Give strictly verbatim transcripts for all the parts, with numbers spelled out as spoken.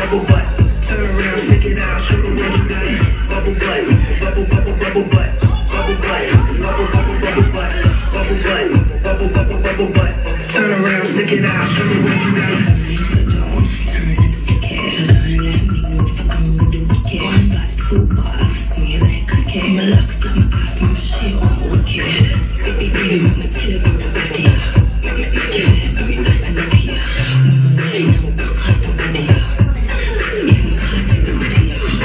bubble butt. Turn around, stick it out, show them what you got. Bubble butt, bubble, bubble, bubble butt. Bubble butt, bubble, bubble, bubble butt. Bubble butt, bubble, bubble, bubble butt. Turn around, stick it out, show them what you got. Two bars, me like cricket. My locks, not my ass, my shit on wicked. Baby, baby, mama, tell about the body. Make me give it every night I look here. Mama, wine, I'm a broke off the body. Even can't take the body.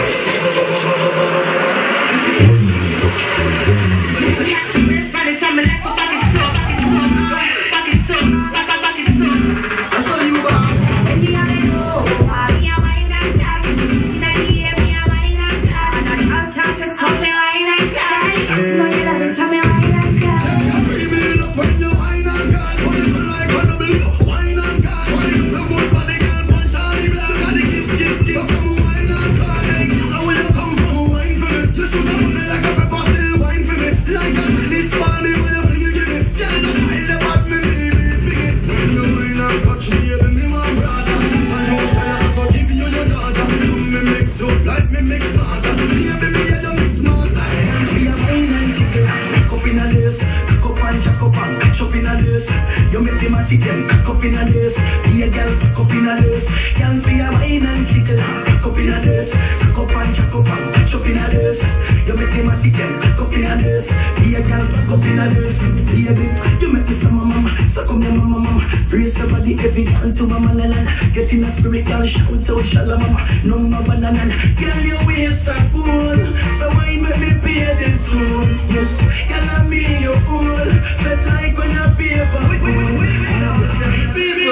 By the time I left, I'm back in store, back in store, back in store, back back in store. I saw you back. Baby, I know. Me, I'm wine and dance. In the air, me, I'm wine and dance. I'll talk to some me wine and dance. It's my love, it's my wine and dance. Baby, look when you wine and dance. What is it like when you believe? Wine and dance. Wine up your good body, girl. Punch on the block. Gotta give, give, give some wine and dance. Now where you come from, wine for me. Your shoes are money like a pepper, still wine for me. Like a tennis ball, me when you fling it, give me. Girl, just smile about me, baby, big it. When you wine and touch me, you me my brother. And you style, I go give you your daughter. Come me mix up like me mix master. Baby, me and you mix master. We are wine and chicken, cock up in a lace. Cock up and jack up and catch up in a lace. You make the matic them, cock up in a lace. Be a girl, cock up in a lace. Girl, we are wine and chicken, cock up in a lace. Cock up and jack up and catch up in a lace. You make the matic them, cock up in a lace. Be a girl, cock up in a lace. Baby, you make this mama mama, so come here mama mama. Raise your body every girl to mama nanan. Get in a spirit, girl, shout out shalom mama. No mama bananan. Girl, your waist are cool, so why make me pay the soon? Yes, girl, I me your cool. Set like on your paper. Wait, wait, wait, wait, baby.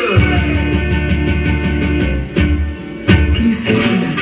Please say this.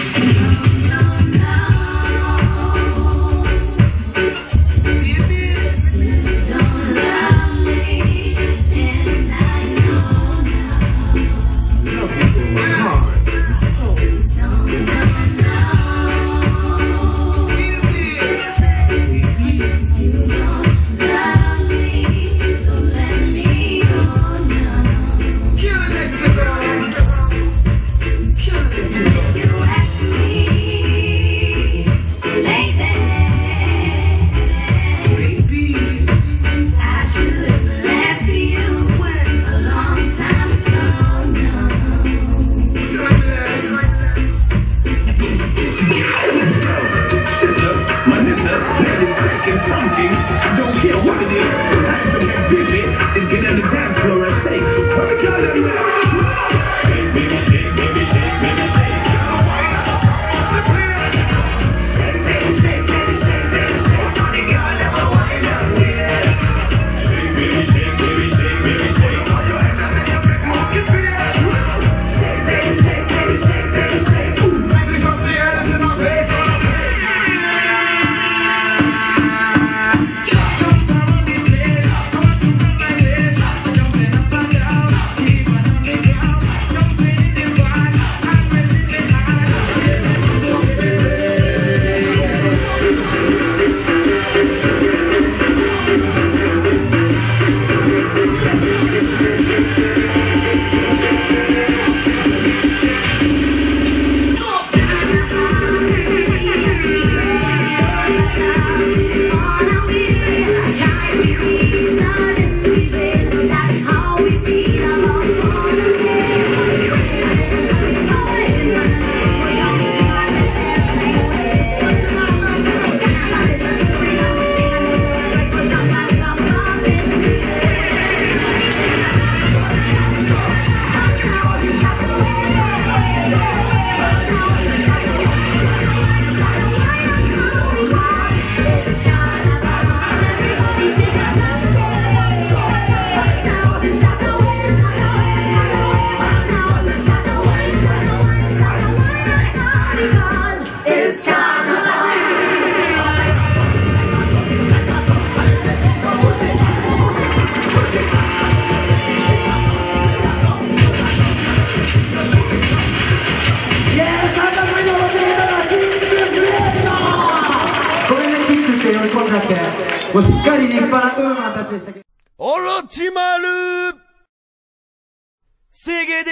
もうすっかり立派なウーマンたちでしたけど。 オロチマルセゲで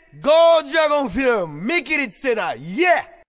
ゴージャゴンフィルム見切りつけだイエー